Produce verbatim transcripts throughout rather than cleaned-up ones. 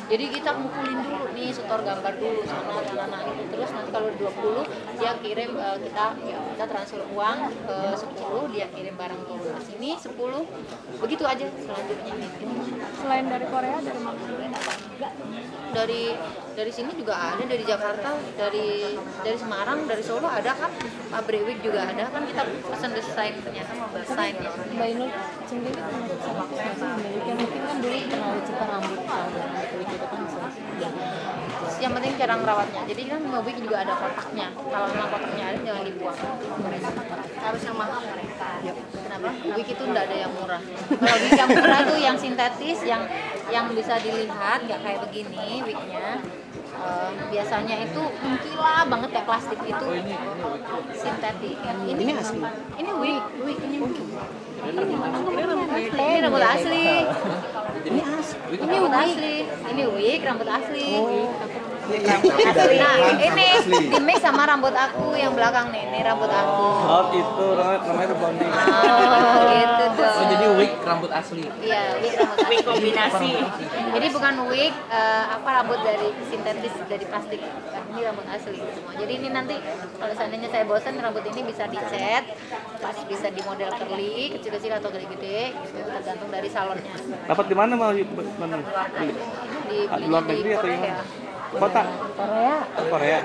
Jadi kita mukulin dulu nih, setor gambar dulu sama anak-anak itu. Terus nanti kalau dua puluh dia kirim uh, kita ya, kita transfer uang ke sepuluh, dia kirim barang ke sini sepuluh. Begitu aja selanjutnya gitu. Selain dari Korea, dari mana? Dari dari sini juga ada, dari Jakarta, dari dari Semarang, dari Solo ada kan, pabrik wig juga ada kan, kita pesan desain ternyata mau desain. Mbak Inul sendiri termasuk selektif nggak sih memiliki, mungkin kan dulu pernah cerita rambut kalau rambut wig itu kan bisa ya. Yang penting cara ngerawatnya. Jadi kan wig juga ada kotaknya. Kalau memang kotaknya ada jangan dibuang. Harus yang mahal mereka. Kenapa? Wig itu enggak ada yang murah. Kalau wig yang murah itu yang sintetis, yang yang bisa dilihat nggak kayak begini wignya. Uh, biasanya itu mengkilap banget kayak plastik itu. Oh, ini, ini wig. Sintetik. Ini, Ini asli. Ini wig, wig ini wig. Ini Ini rambut asli. Ini asli. Wig Ini apa? rambut asli. Ini wig rambut asli. Ini Nah, ini di mix sama rambut aku yang belakang nih. Ini rambut aku. Oh itu namanya namanya rebonding. Oh, gitu dong. Oh jadi wig rambut asli. Iya, wig rambut asli. Kombinasi. Jadi bukan wig uh, apa rambut dari sintetis dari plastik. Ini rambut asli semua. Jadi ini nanti kalau seandainya saya bosan rambut ini bisa dicat, pas bisa di model curly, kecil-kecil atau gede-gede, gitu, tergantung dari salonnya. Dapat di mana mau mana? Di Di luar negeri atau Korea. gimana? Kota Korea. Korea.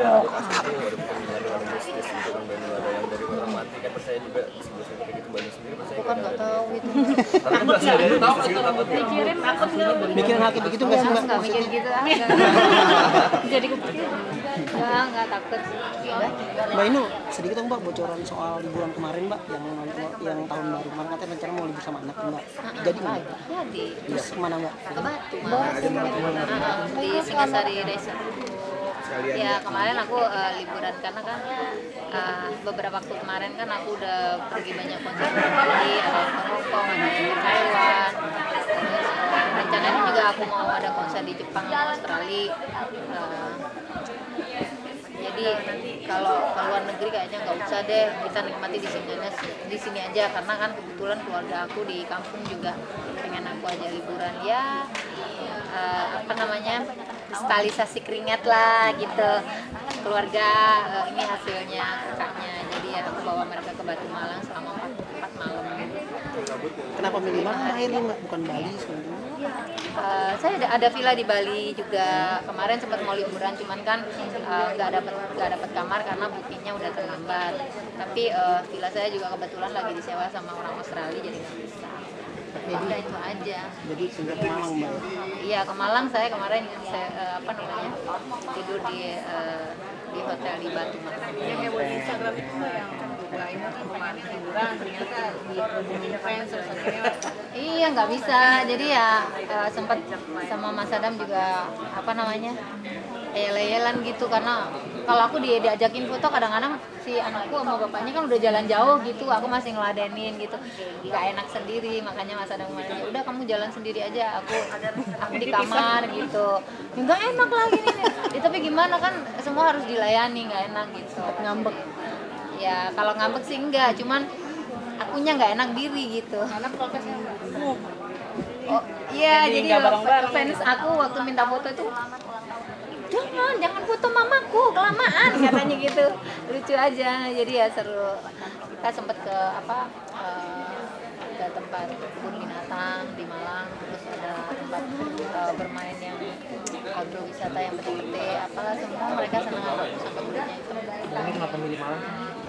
Bukan nggak tahu itu. Takut nggak? Tahu takut Mikirin takut nggak? Mikirin hal kayak begitu nggak sih mbak? Nggak mikir gitu ah. Jadi kepikir. Nggak, nggak takut. Mbak Inu, sedikit dong mbak bocoran soal liburan kemarin mbak, yang yang tahun baru kemarin katanya rencana mau libur sama anak mbak. Jadi mbak? Jadi Terus kemana mbak? ke Batu malah. Ah, di Singasari Resort. Ya kemarin aku uh, liburan karena kan uh, beberapa waktu kemarin kan aku udah pergi banyak konser di Bali, ada yang ke Hongkong, ada yang ke Taiwan. Terus uh, rencananya juga aku mau ada konser di Jepang sama Australia. Uh, jadi kalau ke luar negeri kayaknya nggak usah deh, kita nikmati di sini aja, di sini aja karena kan kebetulan keluarga aku di kampung juga pengen aku aja liburan ya. Uh, apa namanya kristalisasi keringat lah gitu keluarga, uh, ini hasilnya kakaknya, jadi ya aku bawa mereka ke Batu Malang selama empat, empat malam. Kenapa milih Malang akhirnya mbak, bukan Bali sebenarnya? Uh, saya ada, ada villa di Bali juga, kemarin sempat mau liburan cuman kan nggak uh, dapat nggak dapat kamar karena bookingnya udah terlambat, tapi uh, villa saya juga kebetulan lagi disewa sama orang Australia jadi nggak bisa. Udah itu aja. Jadi singgah ke Malang mbak? Iya ke Malang, saya kemarin saya, uh, apa namanya tidur di uh, di hotel di Batu Malang. Yang heboh di Instagram itu mbak yang Mbak Inul kan kemarin liburan ternyata di hubungin fans terus akhirnya Iya nggak bisa, jadi ya uh, sempat sama Mas Adam juga apa namanya eyel-eyelan gitu karena kalau aku dia diajakin foto kadang-kadang si anakku sama bapaknya kan udah jalan jauh gitu, aku masih ngeladenin gitu, nggak enak sendiri, makanya Mas Adam kemarin ya udah kamu jalan sendiri aja, aku aku di kamar gitu, nggak enak lagi nih, ya, tapi gimana kan semua harus dilayani, nggak enak gitu, ngambek. Ya kalau ngambek sih enggak, cuman akunya nggak enak diri gitu. karena protesnya Oh iya, jadi, jadi fans aku waktu minta foto itu jangan, jangan foto mamaku, kelamaan katanya gitu, lucu aja, jadi ya seru. Kita sempet ke apa uh, ke tempat kebun binatang di Malang, terus ada tempat uh, bermain yang agrowisata yang gede-gede, apalah semua mereka senang sama aku sampai budenya itu. Ini kenapa milih Malang?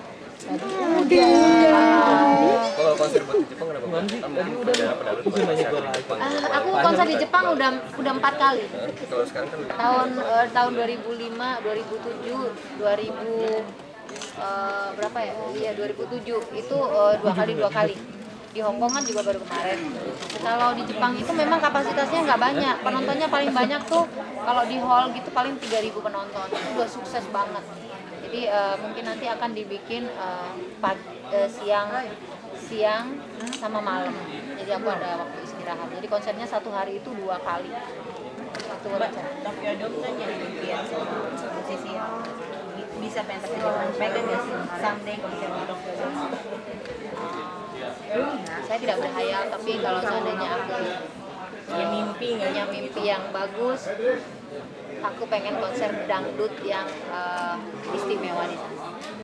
Kalau konser buat di Jepang kenapa? Tadi udah nanya gue lagi. Uh, aku konser di Jepang udah udah empat kali. Kalau sekarang kan Tahun uh, tahun dua ribu lima, dua ribu tujuh, dua ribu uh, berapa ya? Iya dua ribu tujuh itu uh, dua kali dua kali. Di Hongkong kan juga baru kemarin. Kalau di Jepang itu memang kapasitasnya nggak banyak, penontonnya paling banyak tuh kalau di hall gitu paling tiga ribu penonton. Itu udah sukses banget. Jadi uh, mungkin nanti akan dibikin uh, pagi, uh, siang siang sama malam. Jadi aku ada waktu istirahat. Jadi konsernya satu hari itu dua kali. Satu konser. Tapi ada kan jadi impian sama musisi yang bisa pentas di Jepang, pengen nggak sih someday konser dok? Saya tidak berhayal, tapi kalau seandainya aku punya mimpi nggak? punya mimpi yang bagus. Aku pengen konser dangdut yang uh, istimewa di sana.